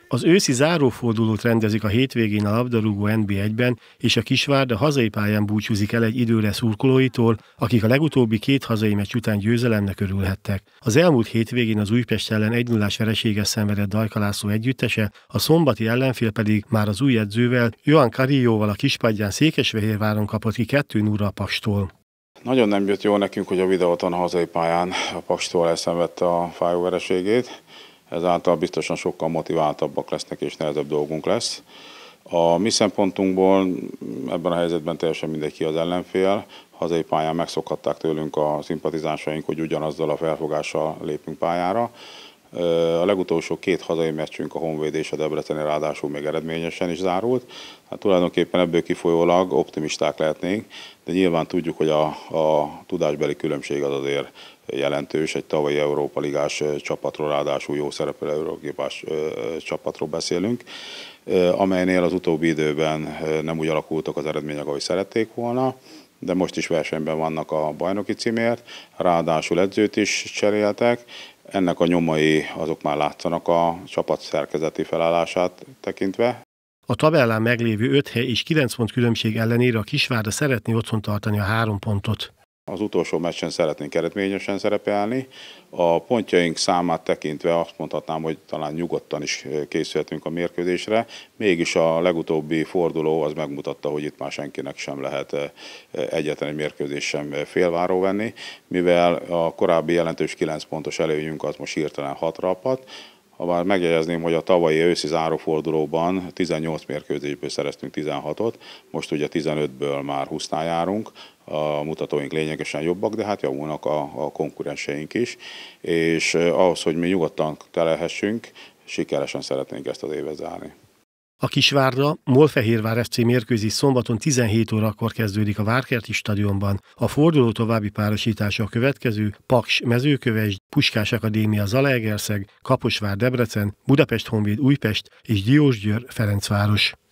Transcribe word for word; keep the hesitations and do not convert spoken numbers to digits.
Az őszi zárófordulót rendezik a hétvégén a labdarúgó en bé egyben, és a Kisvárda hazai pályán búcsúzik el egy időre szurkolóitól, akik a legutóbbi két hazai meccs után győzelemnek örülhettek. Az elmúlt hétvégén az Újpest ellen egy nullás vereséget szenvedett Dajka László együttese, a szombati ellenfél pedig már az új edzővel, Johan Carilloval a kispadján Székesfehérváron kapott ki kettő nulla a Pakstól. Nagyon nem jött jó nekünk, hogy a Videóton a hazai pályán a Pakstól elszenvedte a fájó vereségét. Ezáltal biztosan sokkal motiváltabbak lesznek és nehezebb dolgunk lesz. A mi szempontunkból ebben a helyzetben teljesen mindegy ki az ellenfél. Hazai pályán megszokhatták tőlünk a szimpatizánsaink, hogy ugyanazzal a felfogással lépünk pályára. A legutolsó két hazai meccsünk, a Honvéd és a Debreceni ráadásul még eredményesen is zárult. Hát tulajdonképpen ebből kifolyólag optimisták lehetnénk, de nyilván tudjuk, hogy a, a tudásbeli különbség az azért jelentős. Egy tavalyi Európa Ligás csapatról, ráadásul jó szerepelő európás csapatról beszélünk, amelynél az utóbbi időben nem úgy alakultak az eredmények, ahogy szerették volna, de most is versenyben vannak a bajnoki címért, ráadásul edzőt is cseréltek. Ennek a nyomai azok már látszanak a csapat szerkezeti felállását tekintve. A tabellán meglévő öt hely és kilenc pont különbség ellenére a Kisvárda szeretné otthon tartani a három pontot. Az utolsó meccsen szeretnénk eredményesen szerepelni. A pontjaink számát tekintve azt mondhatnám, hogy talán nyugodtan is készülhetünk a mérkőzésre. Mégis a legutóbbi forduló az megmutatta, hogy itt már senkinek sem lehet egyetlen egy mérkőzés sem félváró venni, mivel a korábbi jelentős kilenc pontos előnyünk az most hirtelen hatra apadt. Ha már megjegyezném, hogy a tavalyi őszi zárófordulóban tizennyolc mérkőzésből szereztünk tizenhatot, most ugye tizenötből már húsznál járunk, a mutatóink lényegesen jobbak, de hát javulnak a, a konkurenseink is, és ahhoz, hogy mi nyugodtan telelhessünk, sikeresen szeretnénk ezt az évet zárni. A Kisvárda Molfehérvár ef cé mérkőzés szombaton tizenhét órakor kezdődik a Várkerti stadionban. A forduló további párosítása a következő: Paks Mezőkövesd, Puskás Akadémia Zalaegerszeg, Kaposvár Debrecen, Budapest Honvéd Újpest és Diósgyőr Ferencváros.